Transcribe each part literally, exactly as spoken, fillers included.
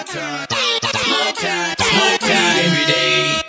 time, small time, small time, every day.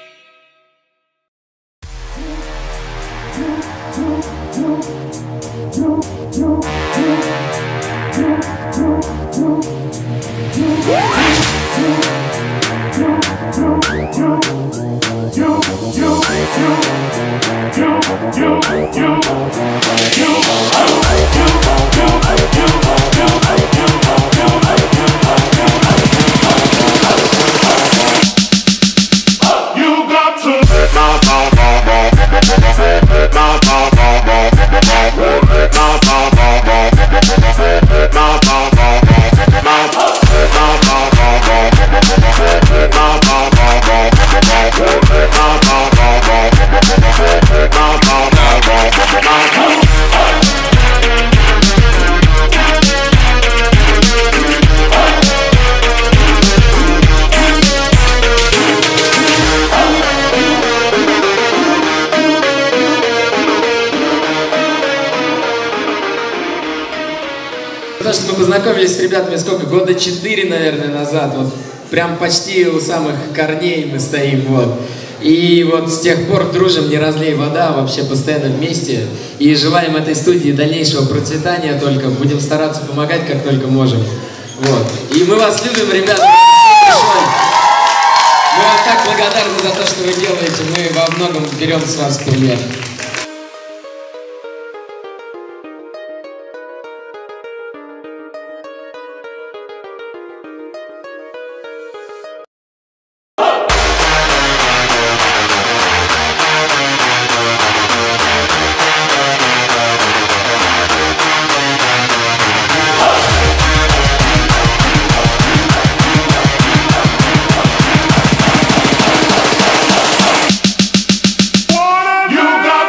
То, что мы познакомились с ребятами сколько, года четыре, наверное, назад, вот прям почти у самых корней мы стоим, вот. И вот с тех пор дружим, не разлей вода, вообще постоянно вместе. И желаем этой студии дальнейшего процветания только, будем стараться помогать, как только можем. Вот. И мы вас любим, ребята. Мы вам так благодарны за то, что вы делаете, мы во многом берем с вас пример. You got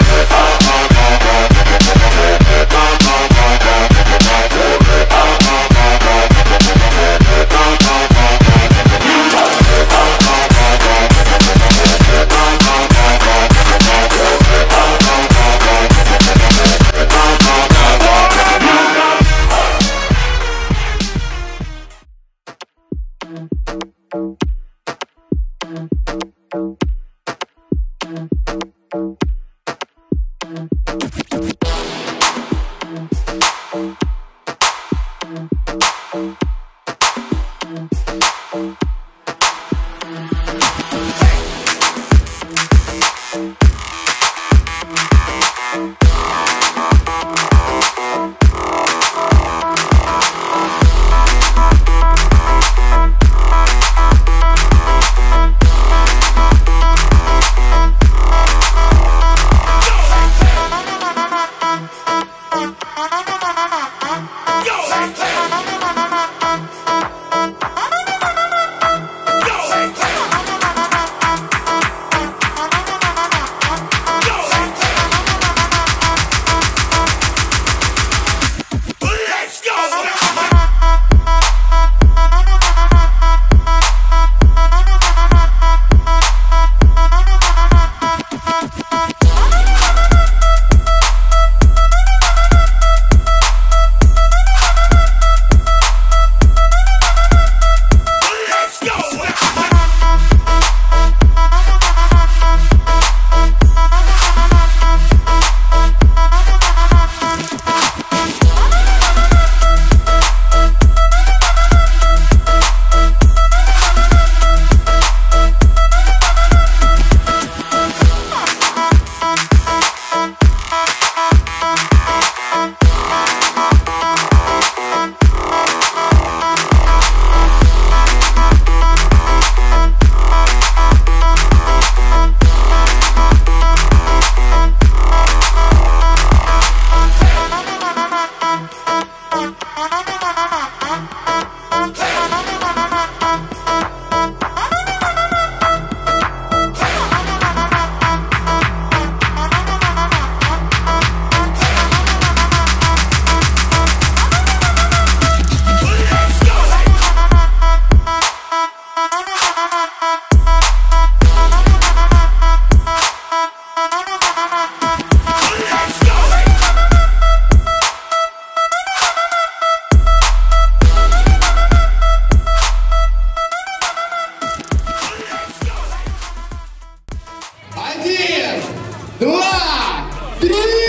три.